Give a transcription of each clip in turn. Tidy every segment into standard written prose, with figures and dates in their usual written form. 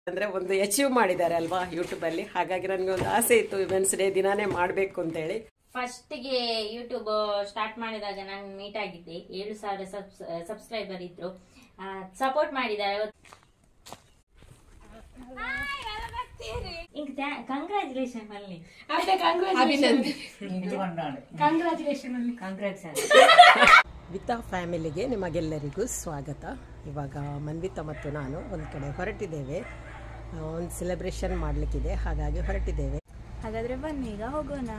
ಅಂದ್ರೆ ಒಂದು ಅಚೀವ್ ಮಾಡಿದ್ದಾರೆ ಅಲ್ವಾ ಯೂಟ್ಯೂಬ್ ಅಲ್ಲಿ. ಹಾಗಾಗಿ ನನಗೆ ಒಂದು ಆಸೆ ಇತ್ತು ವಿಮೆನ್ಸ್ ಡೇ ದಿನಾನೇ ಮಾಡ್ಬೇಕು ಅಂತ ಹೇಳಿ. ಫಸ್ಟ್ ಗೆ ಯೂಟ್ಯೂಬ್ ಸ್ಟಾರ್ಟ್ ಮಾಡಿದಾಗ ನಾನು ಮೀಟ್ ಆಗಿದ್ದೆ. 7,000 ಸಬ್ಸ್ಕ್ರೈಬರ್ ಇದ್ರು, ಸಪೋರ್ಟ್ ಮಾಡಿದ್ದಾರೆ. ಕಂಗ್ರಾಚುಲೇಷನ್ ಅಲ್ಲಿ ವಿತಾ ಫ್ಯಾಮಿಲಿಗೆ ನಿಮಗೆಲ್ಲರಿಗೂ ಸ್ವಾಗತ. ಇವಾಗ ಮನ್ವಿತಾ ಮತ್ತು ನಾನು ಒಂದು ಕಡೆ ಹೊರಟಿದ್ದೇವೆ. ಒಂದು ಸೆಲೆಬ್ರೇಷನ್ ಮಾಡಲಿಕ್ಕಿದೆ, ಹಾಗಾಗಿ ಹೊರಟಿದ್ದೇವೆ. ಹಾಗಾದ್ರೆ ಬನ್ನಿ ಈಗ ಹೋಗೋಣ.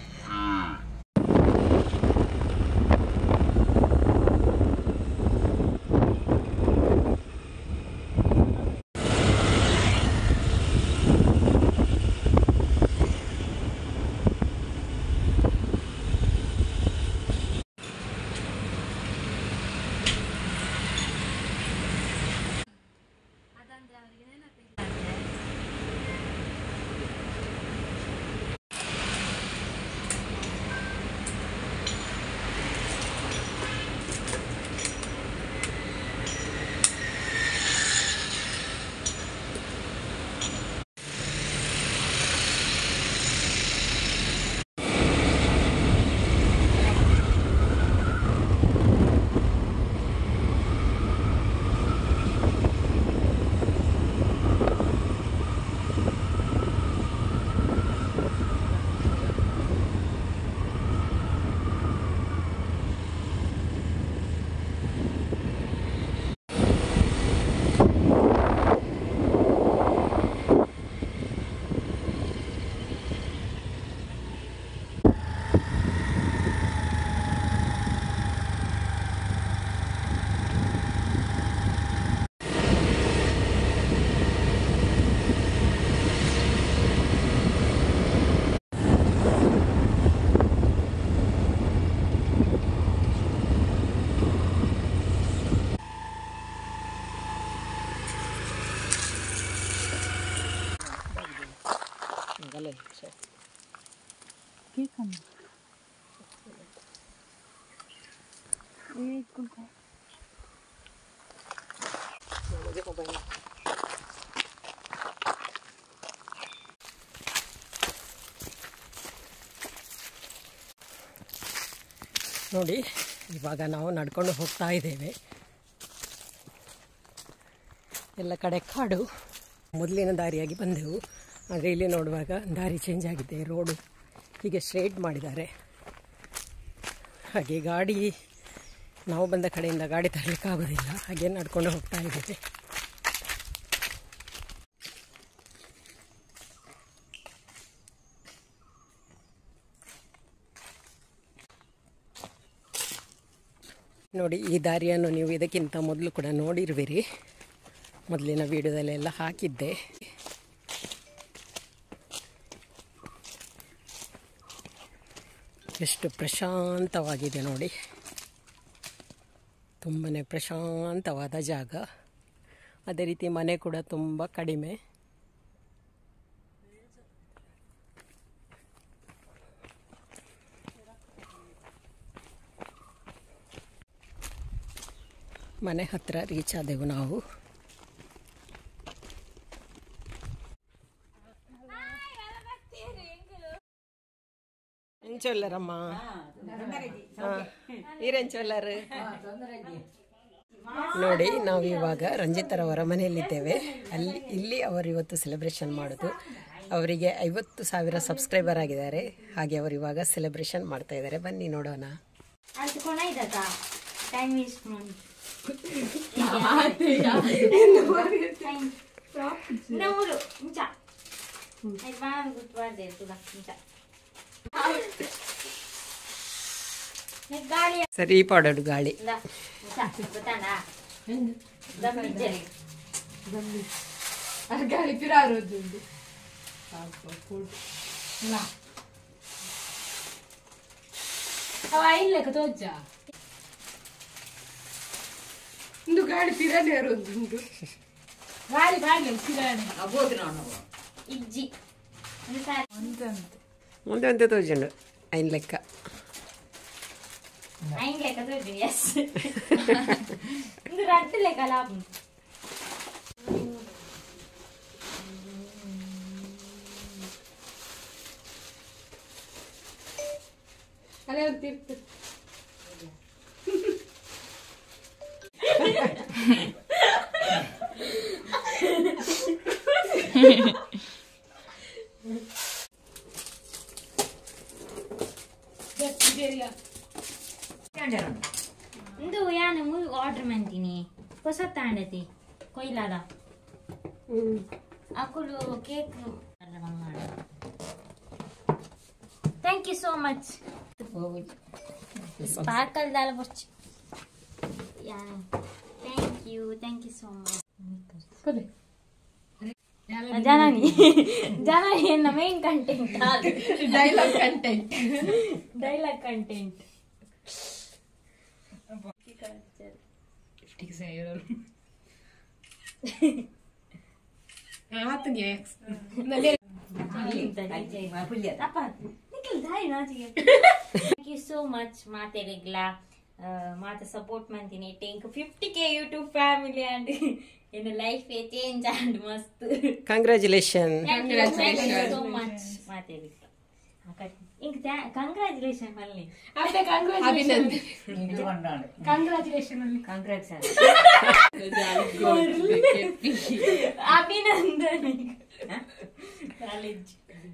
ನೋಡಿ, ಇವಾಗ ನಾವು ನಡ್ಕೊಂಡು ಹೋಗ್ತಾ ಇದ್ದೇವೆ. ಎಲ್ಲ ಕಡೆ ಕಾಡು. ಮೊದಲಿನ ದಾರಿಯಾಗಿ ಬಂದೆವು, ಆದರೆ ಇಲ್ಲಿ ನೋಡುವಾಗ ದಾರಿ ಚೇಂಜ್ ಆಗಿದೆ. ರೋಡು ಹೀಗೆ ಸ್ಟ್ರೇಟ್ ಮಾಡಿದ್ದಾರೆ. ಹಾಗೆ ಗಾಡಿ, ನಾವು ಬಂದ ಕಡೆಯಿಂದ ಗಾಡಿ ತರಲಿಕ್ಕಾಗೋದಿಲ್ಲ, ಹಾಗೆ ನಡ್ಕೊಂಡು ಹೋಗ್ತಾ ಇದ್ದೇವೆ. ನೋಡಿ, ಈ ದಾರಿಯನ್ನು ನೀವು ಇದಕ್ಕಿಂತ ಮೊದಲು ಕೂಡ ನೋಡಿರುವಿರಿ. ಮೊದಲಿನ ವಿಡಿಯೋದಲ್ಲೆಲ್ಲ ಹಾಕಿದ್ದೆ. ಎಷ್ಟು ಪ್ರಶಾಂತವಾಗಿದೆ ನೋಡಿ, ತುಂಬಾ ಪ್ರಶಾಂತವಾದ ಜಾಗ. ಅದೇ ರೀತಿ ಮನೆ ಕೂಡ ತುಂಬ ಕಡಿಮೆ. ಮನೆ ಹತ್ರ ರೀಚ್ ಆದೆವು ನಾವು. ಎಂಚೊಲ್ಲರಮ್ಮ, ಈರೆಂಚೊಲ್ಲರು. ನೋಡಿ, ನಾವು ಇವಾಗ ರಂಜಿತರವರ ಮನೆಯಲ್ಲಿದ್ದೇವೆ. ಇಲ್ಲಿ ಅವರು ಇವತ್ತು ಸೆಲೆಬ್ರೇಷನ್ ಮಾಡೋದು. ಅವರಿಗೆ 50,000 ಸಬ್ಸ್ಕ್ರೈಬರ್ ಆಗಿದ್ದಾರೆ. ಹಾಗೆ ಅವರು ಇವಾಗ ಸೆಲೆಬ್ರೇಷನ್ ಮಾಡ್ತಾ ಇದ್ದಾರೆ. ಬನ್ನಿ ನೋಡೋಣ. ಸರಿ ಪಾಡೋಡು ಗಾಳಿ. ಗಾಳಿ ಪಿರಾರೋದು ಒಂದು ಗಾಳಿ ಪಿರಾಣಿ ಯಾರೊಂದು ಗಾಳಿ ಗಾಳಿ ಪಿರಾಣಿ ಇಜ್ಜಿ ಮುಂದೆ ಒಂದೇ ತೋಜಂಡು ಐನ್ ಲೆಕ್ಕ. ಅಂತ ಇರ್ತದೆ. ಇಂದು ಯಾನು ಆರ್ಡರ್ ಮಾಡ್ತೀನಿ ಹೊಸ ತಾಂಡತಿ ಕೊಯ್ಲಾದ ಅಕ್ಕಳು cake thank you so much sparkle ದಾಲ್ ಬರ್ಚ್ thank you so much Janani ಎನ್ನ main content dialogue content thank you so much ಮಾತೆರಿಗ್ಲಾ ಮಾತ ಸಪೋರ್ಟ್ ಮಾಡ್ತೀನಿ ಟೆಂಕ್ 50K YouTube family and in life change and ಮಸ್ತ್ congratulation. Thank you so much ಮಾತೆರಿಗ್ಲಾ ಇಂಕ ಕಂಗ್ರ್ಯಾಚುಲೇಷನ್ ಅಲ್ಲಿ ಕಂಗ್ರಾಚುಲೇಷನ್ ಅಭಿನಂದನೆ ಕಾಲೇಜ್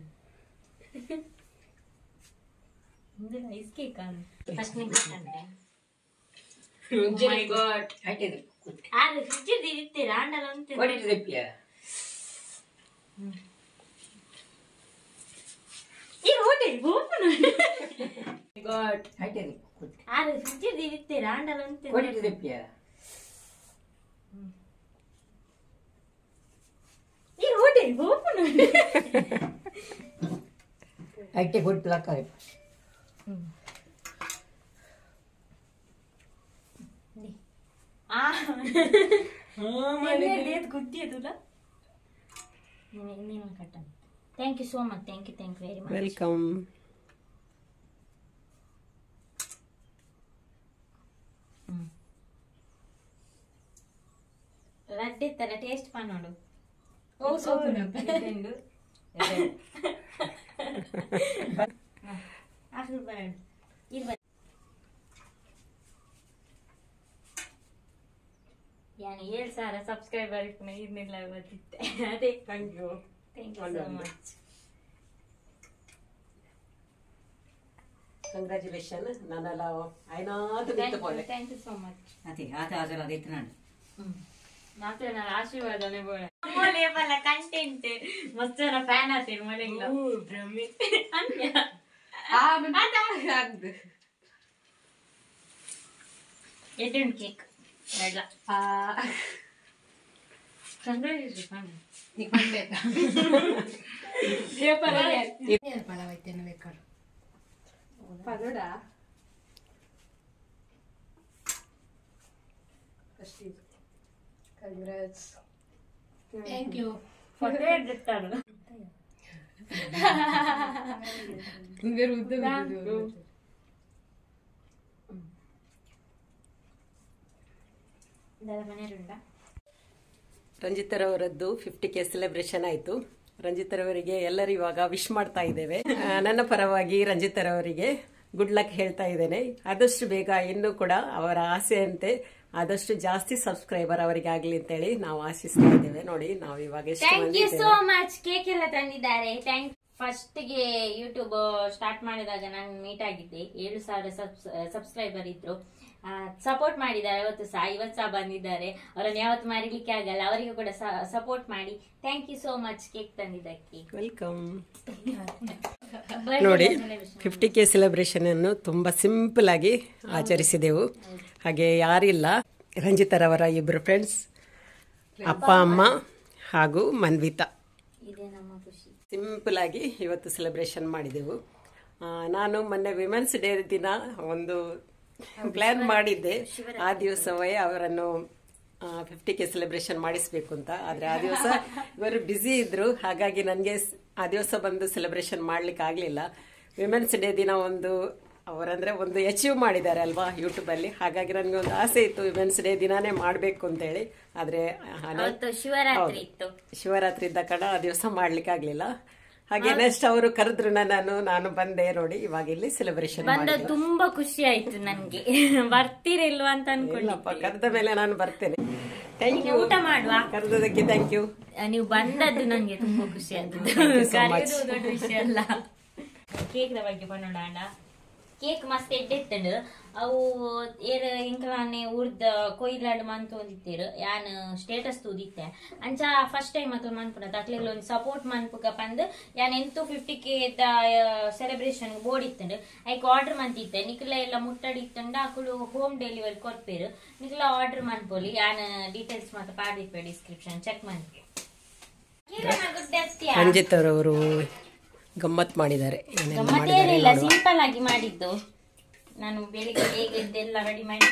ಐಸ್ ಕೇಕ್ ಫಸ್ಟ್ ನಿಂಗೆ ಮೈ ಗಾಡ್ ಆದ್ರೆ ಫ್ರಿಡ್ಜ್ ಇರ್ತೀರಾ ಅಂಡಲ್ಲ ಅಂತ ಈ ಹೋಟೆ ಓಪನ್ ಗಾಡ್ ಆದ್ರೆ ಫ್ರಿಡ್ಜ್ ಇರ್ತೀರಾ ಅಂಡಲ್ಲ ಅಂತ ಈ ಹೋಟೆ ಓಪನ್ ಐಟೆ ಗುಡ್ ಪ್ಲಕ್ ಆಯ್ತು thank you so much thank you very much welcome. ರಡ್ಡಿ ತರ ಟೇಸ್ಟ್ ಮಾಡೋಡು ಓ ಸೋಪು ಯಾನು 7,000 ಸಬ್ಸ್ಕ್ರೈಬರ್ ಇದನ್ನೆಲ್ಲ ಗೊತ್ತಿತ್ತೆ ಅದೇ thank you so much congratulation. ನಾನೆಲ್ಲ ಐನಾದ್ರು ಥ್ಯಾಂಕ್ ಯು ಸೋ ಮಚ್ ಅದೇ ಆತ ಅದರ ಅದೈತೆ ನಾನು ಮಾತ್ರ ನಾನು ಆಶೀರ್ವಾದನೆ ಬೋಳೆ ಮೊಲೆಬಲ್ಲ ಕಂಟೆಂಟ್ ಮಸ್ತ್ ಜನ ಫ್ಯಾನ್ ಆತೀನಿ ಮೊಲೆಂಗ ಬ್ರಹ್ಮಿ ಅನ್ಯ ಎಡ್ಡುಂಡ್ ಕೇಕ್ ಬೇಡ ಕಂಗ್ರಾಚುಲೇಷನ್ ಪಳವೈತೇನೆ ಬೇಕಾದ್ರೆ ಪದೋಡ ಕಂಗ್ರಾಟ್ಸ್ ಥ್ಯಾಂಕ್ ಯು ಫೋಟೋ ಎಡ್ತಾಳು ಬೇರೆ ಉದ್ದ ರಂಜಿತರವರದ್ದು 50K ಸೆಲೆಬ್ರೇಷನ್ ಆಯಿತು. ರಂಜಿತರವರಿಗೆ ಎಲ್ಲರೂ ಇವಾಗ ವಿಶ್ ಮಾಡ್ತಾ ಇದ್ದೇವೆ. ನನ್ನ ಪರವಾಗಿ ರಂಜಿತರವರಿಗೆ ಗುಡ್ ಲಕ್ ಹೇಳ್ತಾ ಇದ್ದೇನೆ. ಆದಷ್ಟು ಬೇಗ ಇನ್ನೂ ಕೂಡ ಅವರ ಆಸೆಯಂತೆ ಆದಷ್ಟು ಜಾಸ್ತಿ ಸಬ್ಸ್ಕ್ರೈಬರ್ ಅವರಿಗೆ ಆಗ್ಲಿ ಅಂತೇಳಿ ನಾವು ಆಶಿಸ್ತಾ ಇದ್ದೇವೆ. ನೋಡಿ ನಾವು ಇವಾಗ ಎಷ್ಟು thank you so much. Cake ಎಲ್ಲ ತಂದಿದ್ದಾರೆ. ಥ್ಯಾಂಕ್ ಫಸ್ಟ್ ಗೆ ಯೂಟ್ಯೂಬ್ ಸ್ಟಾರ್ಟ್ ಮಾಡಿದಾಗ ನಾನು ಮೀಟ್ ಆಗಿದ್ದೆ. 7,000 ಸಬ್ಸ್ಕ್ರೈಬರ್ ಇದ್ರು. ಸಪೋರ್ಟ್ ಮಾಡಿದ್ದಾರೆ. 50,000 ಬಂದಿದ್ದಾರೆ. ಅವರನ್ನು ಯಾವತ್ತು ಮರಿಲಿಕ್ಕೆ ಆಗಲ್ಲ. ಅವರಿಗೂ ಕೂಡ ಸಪೋರ್ಟ್ ಮಾಡಿ. Thank you so much cake ತಂದಿದ್ದಕ್ಕೆ. ವೆಲ್ಕಮ್. ನೋಡಿ 50K ಸೆಲೆಬ್ರೇಷನ್ ಅನ್ನು ತುಂಬಾ ಸಿಂಪಲ್ ಆಗಿ ಆಚರಿಸಿದೆವು. ಹಾಗೆ ಯಾರಿಲ್ಲ, ರಂಜಿತರವರ ಇಬ್ಬರು ಫ್ರೆಂಡ್ಸ್, ಅಪ್ಪ ಅಮ್ಮ ಹಾಗೂ ಮನ್ವಿತಾ. ಇದೇ ನಮ್ಮ ಖುಷಿ. ಸಿಂಪಲ್ ಆಗಿ ಇವತ್ತು ಸೆಲೆಬ್ರೇಷನ್ ಮಾಡಿದೆವು. ನಾನು ಮೊನ್ನೆ ವಿಮೆನ್ಸ್ ಡೇ ದಿನ ಒಂದು ಪ್ಲಾನ್ ಮಾಡಿದ್ದೆ. ಆ ದಿವಸವೇ ಅವರನ್ನು 50K ಸೆಲೆಬ್ರೇಷನ್ ಮಾಡಿಸ್ಬೇಕು ಅಂತ. ಆದ್ರೆ ಆ ದಿವಸ ಇವರು ಬ್ಯುಸಿ ಇದ್ರು. ಹಾಗಾಗಿ ನನಗೆ ಆ ದಿವಸ ಬಂದು ಸೆಲೆಬ್ರೇಷನ್ ಮಾಡ್ಲಿಕ್ಕೆ ಆಗ್ಲಿಲ್ಲ. ವಿಮೆನ್ಸ್ ಡೇ ದಿನ ಅವರಂದ್ರೆ ಒಂದು ಅಚೀವ್ ಮಾಡಿದ್ದಾರೆ ಅಲ್ವಾ ಯೂಟ್ಯೂಬ್ ಅಲ್ಲಿ. ಹಾಗಾಗಿ ನನಗೆ ಒಂದು ಆಸೆ ಇತ್ತು ವಿಮೆನ್ಸ್ ಡೇ ದಿನಾನೇ ಮಾಡ್ಬೇಕು ಅಂತ ಹೇಳಿ. ಆದ್ರೆ ಶಿವರಾತ್ರಿ ಇತ್ತು. ಶಿವರಾತ್ರಿ ಇದ್ದ ಕಾರಣ ಆ ದಿವಸ ಮಾಡ್ಲಿಕ್ಕೆ ಆಗ್ಲಿಲ್ಲ. ಹಾಗೆ ನೆಕ್ಸ್ಟ್ ಅವರು ಕರೆದ್ರು ನಾನು ಬಂದೆ ನೋಡಿ. ಇವಾಗ ಇಲ್ಲಿ ಸೆಲೆಬ್ರೇಷನ್ ಬಂದ ತುಂಬಾ ಖುಷಿ ಆಯ್ತು ನನ್ಗೆ. ಬರ್ತೀರಿಲ್ವಾ ಅಂತ ಅನ್ಕೊಂಡಿಲ್ಲಪ್ಪ, ಕರೆದ ಮೇಲೆ ನಾನು ಬರ್ತೇನೆ. Thank you. ಊಟ ಮಾಡುವ. ಕರೆದಕ್ಕೆ ಥ್ಯಾಂಕ್ ಯು. ನೀವು ಬಂದದ್ದು ನಂಗೆ ತುಂಬಾ ಖುಷಿ ಆದದ್ದು, ದೊಡ್ಡ ವಿಷಯ ಅಲ್ಲ. ಕೇಕ್ ಬಗ್ಗೆ ಪನ್ನೋಡ ಕೇಕ್ ಮಸ್ತ್ ಎಡ್ಡೆತ್ತಂಡು ಅವು ಏರ್ ಇಂಕಲಾನೆ ಉರ್ದ ಕೊಯ್ಲಾಡು ಮಂತ್ ಒಂದಿತ್ತೇರು ಯಾನ್ ಸ್ಟೇಟಸ್ ತೂದಿತ್ತೆ ಅಂಚ ಫಸ್ಟ್ ಟೈಮ್ ಅಕ್ಲ ಮನ್ಪುನ ಅಕ್ಲೆಗ್ಲ ಒಂದು ಸಪೋರ್ಟ್ ಮನ್ಪುಗ ಪಂದ್ ಯಾನ್ ಎಂತು 50K ಸೆಲೆಬ್ರೇಷನ್ ಬೋರ್ಡ್ ಇತ್ತಂಡು ಐಕ್ ಆರ್ಡರ್ ಮಂತಿತ್ತೆ ನಿಕ್ಲ ಎಲ್ಲ ಮುಟ್ಟಡಿತ್ತಂಡು ಅಕುಲು ಹೋಮ್ ಡೆಲಿವರಿ ಕೊರ್ಪೇರು ನಿಕ್ಲ ಆರ್ಡರ್ ಮನ್ಪೋಲಿ ಯಾನ್ ಡೀಟೇಲ್ಸ್ ಮಾತ್ರ ಪಾಡಿಪ್ಪೆ ಡಿಸ್ಕ್ರಿಪ್ಷನ್ ಚೆಕ್ ಮನ್ಪೆ. ರಂಜಿತ್ ಅವರವರು ಗಮ್ಮತ್ ಮಾಡಿದ್ದಾರೆ. ಗಮ್ಮತ್ತೇನಿಲ್ಲ, ಸಿಂಪಲ್ ಆಗಿ ಮಾಡಿದ್ದು. ನಾನು ಬೆಳಿಗ್ಗೆ ಬೇಗ ಎದ್ದೆಲ್ಲ ರೆಡಿ ಮಾಡಿ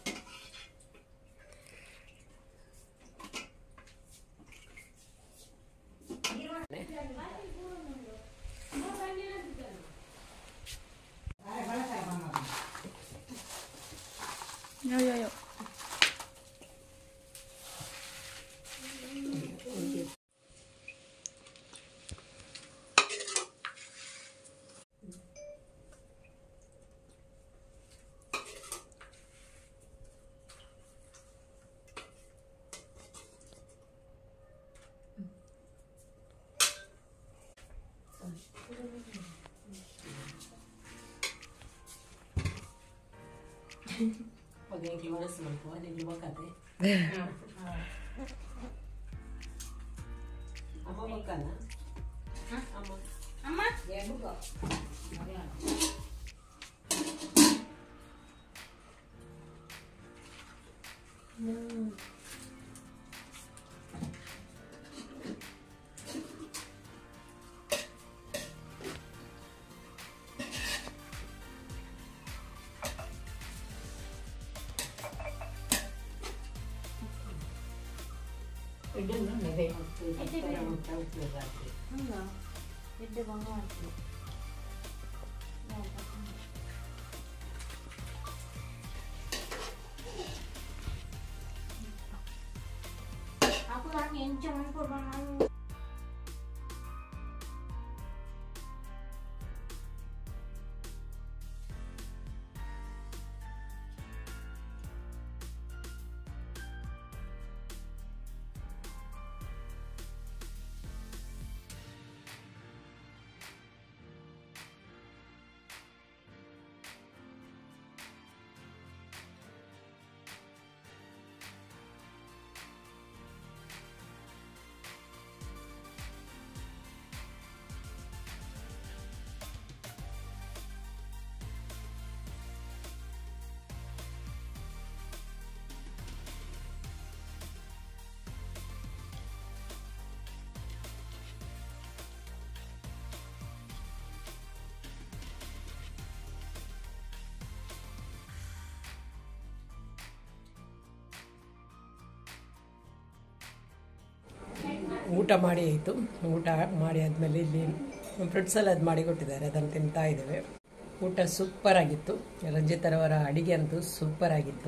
ಊಟ ಮಾಡಿ ಆಯಿತು. ಊಟ ಮಾಡಿ ಆದಮೇಲೆ ಇಲ್ಲಿ ಫ್ರೂಟ್ ಸಲಾಡ್ ಮಾಡಿ ಕೊಟ್ಟಿದ್ದಾರೆ, ಅದನ್ನು ತಿಂತಾ ಇದ್ದೇವೆ. ಊಟ ಸೂಪರ್ ಆಗಿತ್ತು. ರಂಜಿತರವರ ಅಡಿಗೆ ಅಂತೂ ಸೂಪರ್ ಆಗಿತ್ತು.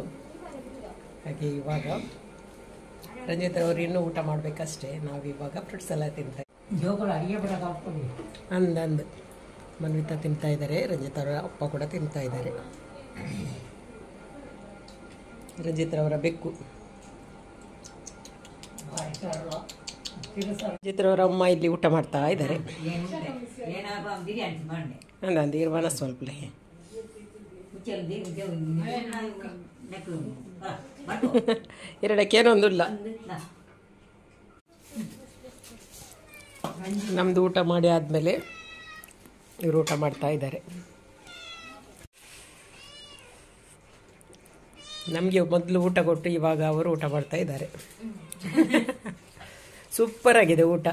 ಹಾಗೆ ಇವಾಗ ರಂಜಿತರವರು ಇನ್ನೂ ಊಟ ಮಾಡಬೇಕಷ್ಟೇ. ನಾವಿವಾಗ ಫ್ರೂಟ್ ಸಲಾಡ್ ತಿಂತಾ ಅಂದಂದು ಮನ್ವಿತಾ ತಿಂತಾ ಇದ್ದಾರೆ, ರಂಜಿತರವರ ಅಪ್ಪ ಕೂಡ ತಿಂತಾ ಇದ್ದಾರೆ. ರಂಜಿತರವರ ಬೆಕ್ಕು, ರಂಜಿತರವರ ಅಮ್ಮ ಇಲ್ಲಿ ಊಟ ಮಾಡ್ತಾ ಇದ್ದಾರೆ. ಅಂದಂದು ಇರುವನ ಸ್ವಲ್ಪ ಎರಡಕ್ಕೇನೊಂದು ಇಲ್ಲ. ನಮ್ದು ಊಟ ಮಾಡಿ ಆದಮೇಲೆ ಇವರು ಊಟ ಮಾಡ್ತಾ ಇದ್ದಾರೆ. ನಮಗೆ ಮೊದಲು ಊಟ ಕೊಟ್ಟು ಇವಾಗ ಅವರು ಊಟ ಮಾಡ್ತಾ ಇದ್ದಾರೆ. ಸೂಪರ್ ಆಗಿದೆ ಊಟ.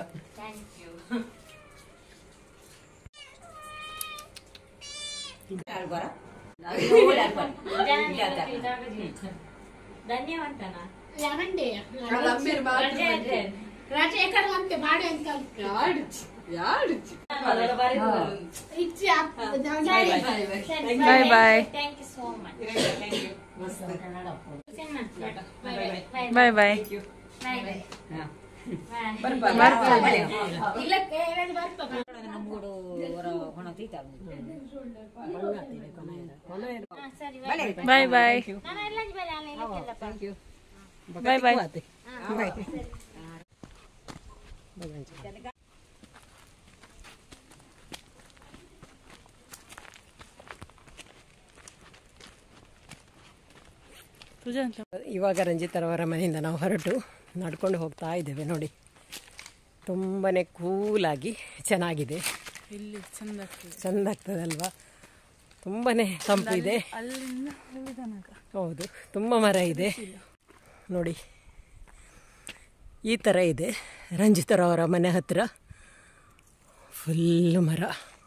ಬಾಯ್ ಬಾಯ್. ಬಾಯ್ ಬಾಯ್. ಬಾಯ್ ಬಾಯ್. ಬಾಯ್ ಬಾಯ್ ಬಾಯ್ ಬಾಯ್. ಇವಾಗ ರಂಜಿತರವರ ಮನೆಯಿಂದ ನಾವು ಹೊರಟು ನಡ್ಕೊಂಡು ಹೋಗ್ತಾ ಇದ್ದೇವೆ. ನೋಡಿ, ತುಂಬಾ ಕೂಲಾಗಿ ಚೆನ್ನಾಗಿದೆ. ಇಲ್ಲಿ ಚಂದ ಚೆಂದ ಆಗ್ತದಲ್ವಾ? ತುಂಬಾ ತಂಪು ಇದೆ. ಹೌದು, ತುಂಬ ಮರ ಇದೆ ನೋಡಿ. ಈ ಥರ ಇದೆ ರಂಜಿತರವರ ಮನೆ ಹತ್ತಿರ. ಫುಲ್ಲು ಮರ,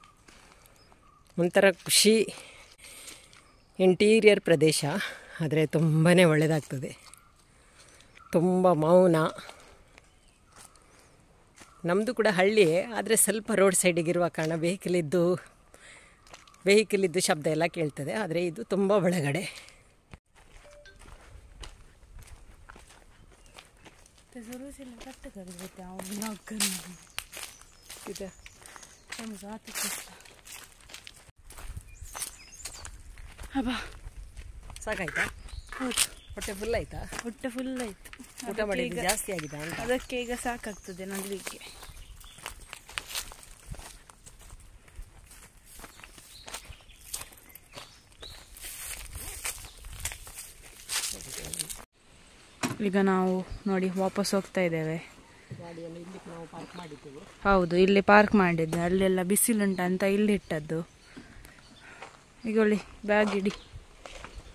ಒಂಥರ ಖುಷಿ. ಇಂಟೀರಿಯರ್ ಪ್ರದೇಶ, ಆದರೆ ತುಂಬಾ ಒಳ್ಳೆಯದಾಗ್ತದೆ. ತುಂಬ ಮೌನ. ನಮ್ಮದು ಕೂಡ ಹಳ್ಳಿಯೇ, ಆದರೆ ಸ್ವಲ್ಪ ರೋಡ್ ಸೈಡಿಗಿರುವ ಕಾರಣ ವೆಹಿಕಲ್ ಇದ್ದು ಶಬ್ದ ಎಲ್ಲ ಕೇಳ್ತದೆ. ಆದರೆ ಇದು ತುಂಬ ಒಳಗಡೆ. ಸಾಕಾಯ್ತಾ? ಹೊಟ್ಟೆ ಫುಲ್ ಆಯ್ತಾ? ಹೊಟ್ಟೆ ಫುಲ್ ಆಯ್ತು. ಊಟ ಮಾಡಿದ್ದು ಜಾಸ್ತಿ ಆಗಿದೆ ಅಂತ. ಅದಕ್ಕೆ ಈಗ ಸಾಕಾಗ್ತದೆ ನಡಲಿಕ್ಕೆ. ಈಗ ನಾವು ನೋಡಿ ವಾಪಸ್ ಹೋಗ್ತಾ ಇದ್ದೇವೆ. ಹೌದು, ಇಲ್ಲಿ ಪಾರ್ಕ್ ಮಾಡಿದ್ದೆ. ಅಲ್ಲೆಲ್ಲ ಬಿಸಿಲುಂಟ ಅಂತ ಇಲ್ಲಿ ಇಟ್ಟದ್ದು. ಈಗ ಒಳ್ಳೆ ಬ್ಯಾಗ್ ಇಡಿ.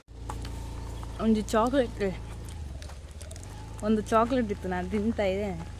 ಒಂದು ಚಾಕ್ಲೇಟ್ ಇತ್ತು, ನಾನು ತಿಂತಾ ಇದ್ದೆ.